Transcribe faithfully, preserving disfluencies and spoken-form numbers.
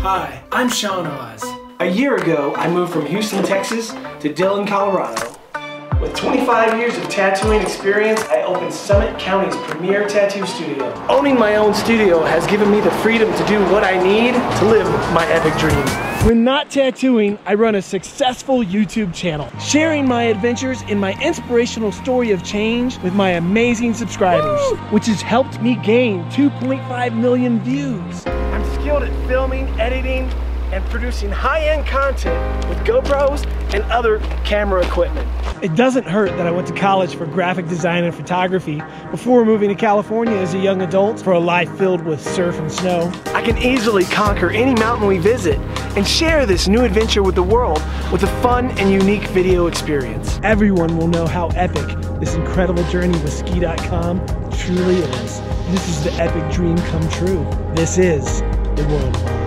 Hi, I'm Sean Oz. A year ago, I moved from Houston, Texas to Dillon, Colorado. With twenty-five years of tattooing experience, I opened Summit County's premier tattoo studio. Owning my own studio has given me the freedom to do what I need to live my epic dream. When not tattooing, I run a successful YouTube channel, sharing my adventures in my inspirational story of change with my amazing subscribers, Woo! Which has helped me gain two point five million views. I'm skilled at filming, editing, and producing high-end content with GoPros and other camera equipment. It doesn't hurt that I went to college for graphic design and photography before moving to California as a young adult for a life filled with surf and snow. I can easily conquer any mountain we visit and share this new adventure with the world with a fun and unique video experience. Everyone will know how epic this incredible journey with ski dot com truly is. This is the epic dream come true. This is the worldwide.